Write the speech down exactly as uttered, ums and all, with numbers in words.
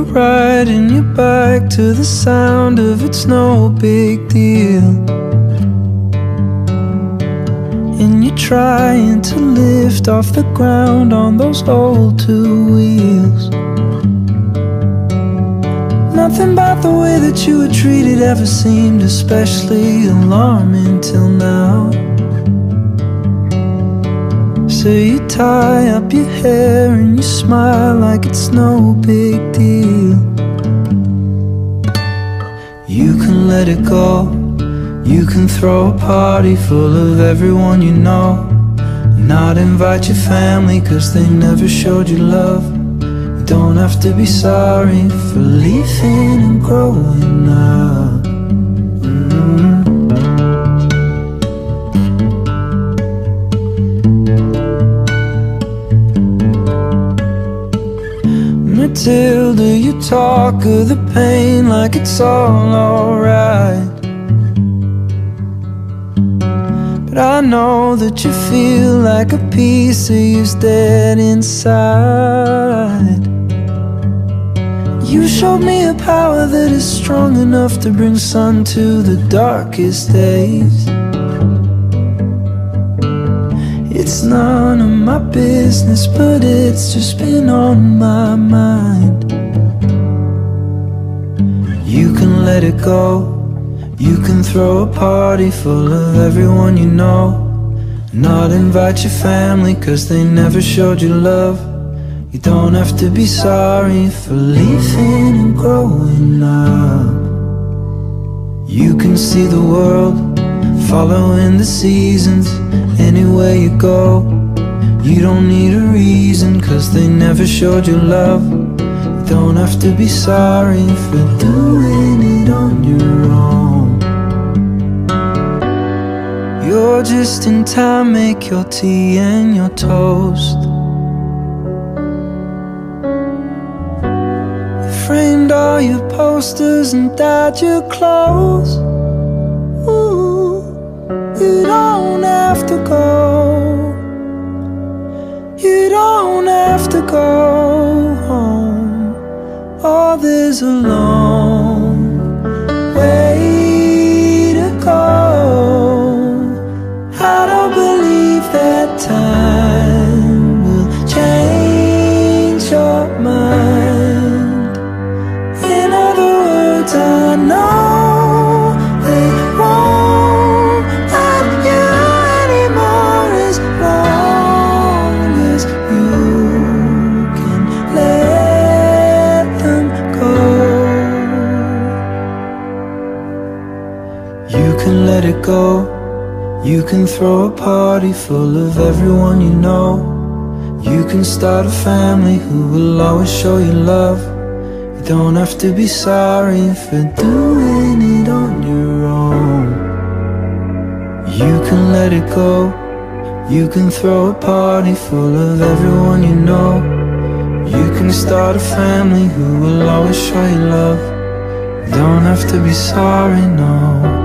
riding your bike to the sound of It's No Big Deal, and you're trying to lift off the ground on those old two wheels. Nothing about the way that you were treated ever seemed especially alarming till now. So you tie up your hair and you smile like it's no big deal. You can let it go, you can throw a party full of everyone you know, and not invite your family cause they never showed you love. You don't have to be sorry for leaving and growing up. mm-hmm. Matilda, you talk of the pain like it's all alright, but I know that you feel like a piece of you's dead inside. You showed me a power that is strong enough to bring sun to the darkest days. It's none of my business, but it's just been on my mind. You can let it go, you can throw a party full of everyone you know, not invite your family cause they never showed you love. You don't have to be sorry for leaving and growing up. You can see the world, following the seasons, anywhere you go. You don't need a reason cause they never showed you love. You don't have to be sorry for doing it on your own. You're just in time, make your tea and your toast. You framed all your posters and dyed your clothes. Ooh, you don't have to go, you don't have to go home. Oh, there's a long way to go. I don't believe that time will change your mind. In other words, I know they won't love you anymore as long as you can let them go. You can let it go, you can throw a party full of everyone you know. You can start a family who will always show you love. You don't have to be sorry for doing it on your own. You can let it go, you can throw a party full of everyone you know. You can start a family who will always show you love. You don't have to be sorry, no.